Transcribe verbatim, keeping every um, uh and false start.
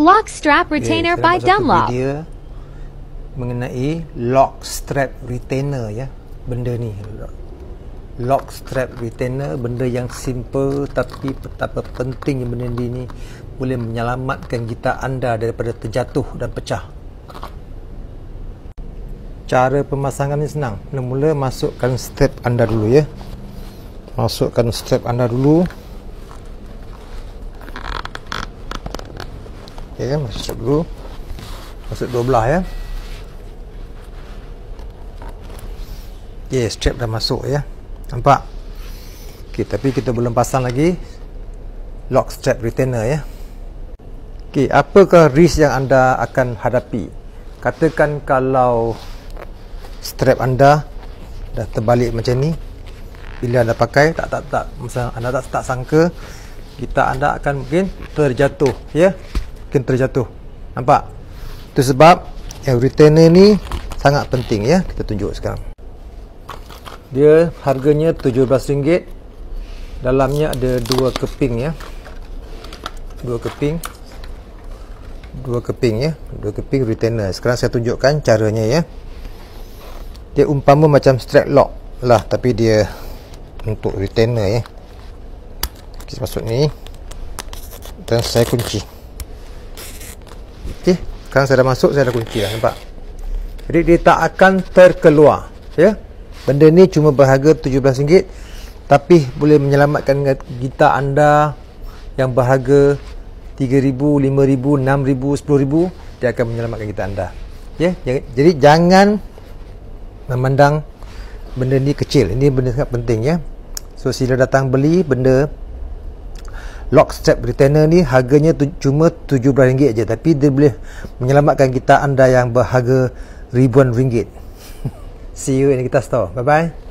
Lock strap retainer okay, by Dunlop. Video mengenai lock strap retainer ya. Benda ni lock strap retainer, benda yang simple tapi betapa penting benda ni boleh menyelamatkan gitar anda daripada terjatuh dan pecah. Cara pemasangan ni senang. Mula-mula masukkan strap anda dulu ya. Masukkan strap anda dulu. Ok, masuk dulu. Masuk dua belah ya. Ok, strap dah masuk ya. Nampak? Ok, tapi kita belum pasang lagi lock strap retainer ya. Ok, apakah risk yang anda akan hadapi? Katakan kalau strap anda dah terbalik macam ni, bila anda pakai tak tak tak masa anda tak tak sangka gitar anda akan mungkin terjatuh ya, mungkin terjatuh. Nampak? Itu sebab yang retainer ni sangat penting ya. Kita tunjuk sekarang. Dia harganya tujuh belas ringgit. Dalamnya ada dua keping ya. Dua keping. Dua keping ya. Dua keping retainer. Sekarang saya tunjukkan caranya ya. Dia umpama macam strap lock lah, tapi dia untuk retainer ya. Kita masuk ni dan saya kunci. Okey, sekarang saya dah masuk, saya dah kunci dah, nampak? Jadi dia tak akan terkeluar ya. Benda ni cuma berharga tujuh belas ringgit, tapi boleh menyelamatkan gitar anda yang berharga tiga ribu, lima ribu, enam ribu, sepuluh ribu. Dia akan menyelamatkan gitar anda ya. Jadi jangan memandang benda ni kecil. Ini benda sangat penting ya. So sila datang beli benda lock strap retainer ni. Harganya tu, cuma tujuh belas ringgit je, tapi dia boleh menyelamatkan gitar anda yang berharga ribuan ringgit. See you in the guitar store. Bye bye.